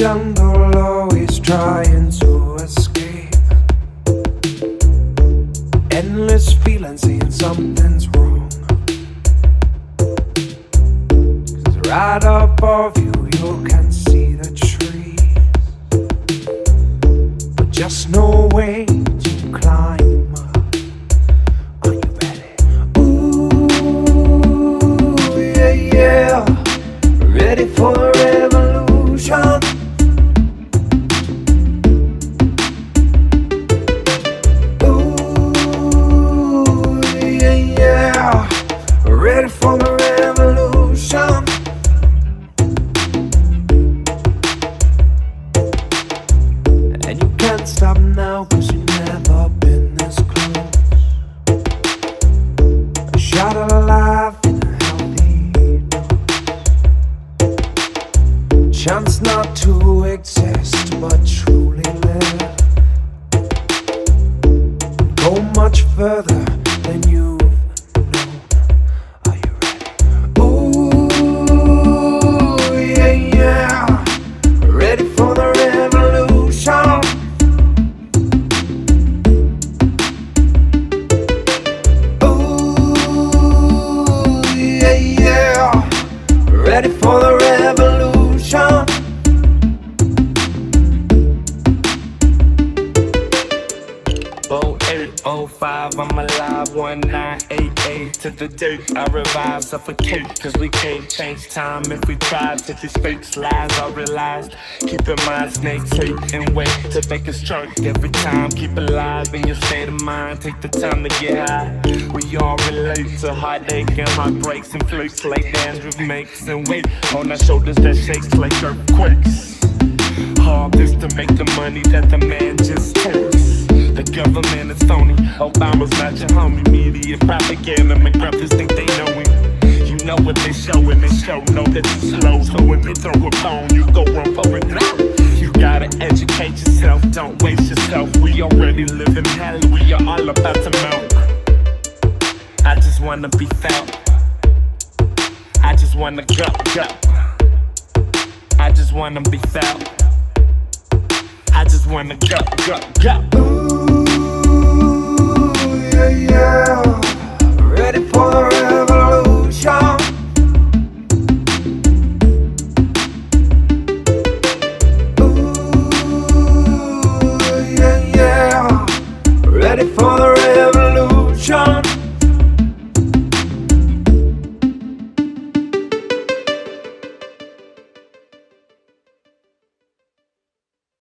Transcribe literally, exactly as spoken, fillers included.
jungle, always trying to escape. Endless feeling, saying something's wrong. 'Cause right above you, you can see the trees, but just no way to climb up. Are you ready? Ooh, yeah, yeah. Ready for the revolution. Ooh, yeah, yeah. Ready for the revolution. And you can't stop now, 'cause you've never been this close. A shot of life in a healthy dose. Chance not to exist, but truly live. Go much further than you've known. Are you ready? Ooh, yeah, yeah. Ready for the revolution. Ooh, yeah, yeah. Ready for the revolution. oh eight oh five, I'm alive. One nine eight eight to the dirt. I revive, suffocate, 'cause we can't change time if we try. To these fake lies I realized. Keep in mind, snakes hate and wait to make us drunk every time. Keep alive in your state of mind. Take the time to get high. We all relate to heartache and heartbreaks and flakes like dandruff makes. And weight on our shoulders that shakes like earthquakes. Hard this to make the money that the man just takes. The government is phony, Obama's not your homie. Media propaganda, make brothers think they know him. You know what they show and they show, know that it's slow. So when they throw a bone, you go run for it now. You gotta educate yourself, don't waste yourself. We already live in hell, we are all about to melt. I just wanna be felt. I just wanna go, go. I just wanna be felt. I just wanna go, go, go. Ooh, yeah, yeah. Ready for the revolution. Ooh, yeah, yeah. Ready for the